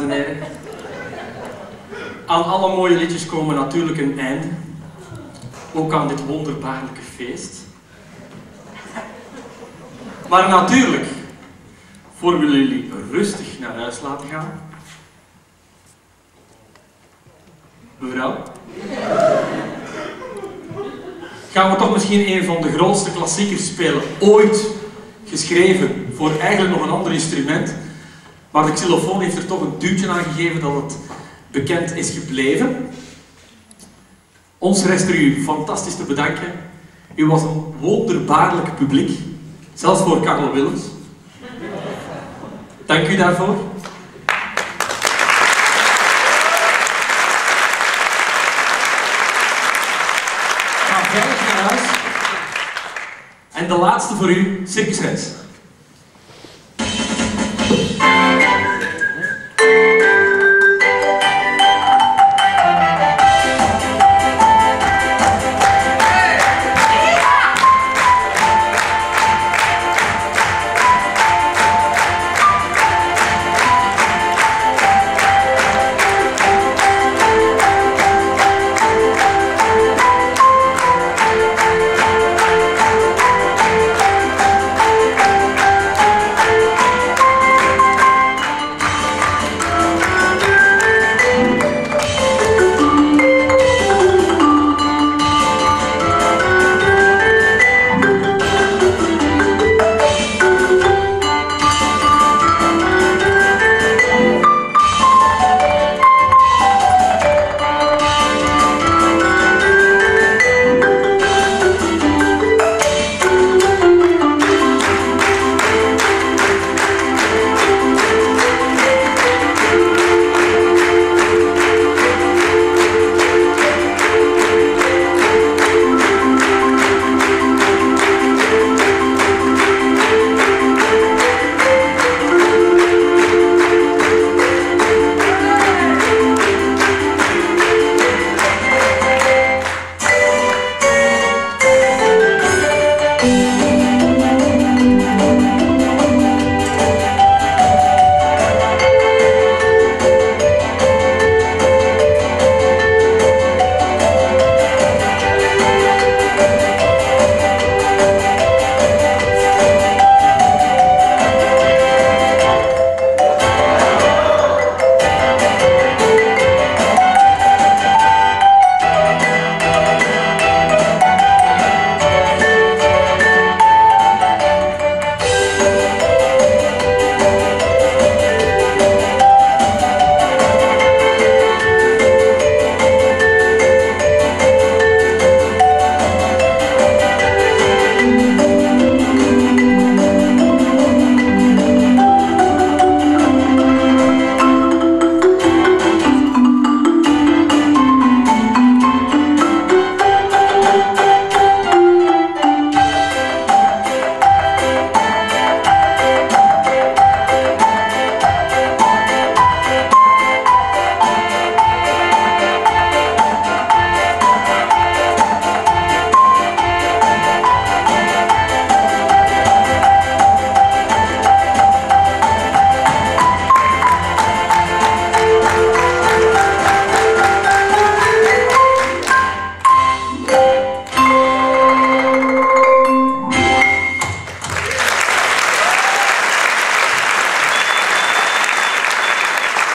en heren. Aan alle mooie liedjes komen natuurlijk een einde. Ook aan dit wonderbaarlijke feest. Maar natuurlijk, voor willen jullie rustig naar huis laten gaan. Mevrouw? Gaan we toch misschien een van de grootste klassiekers spelen ooit geschreven voor eigenlijk nog een ander instrument. Maar de xylofoon heeft er toch een duwtje aan gegeven dat het bekend is gebleven. Ons rest er u fantastisch te bedanken. U was een wonderbaarlijk publiek. Zelfs voor Karel Willems. Dank u daarvoor. Ga veilig naar huis. En de laatste voor u, Circus Rens.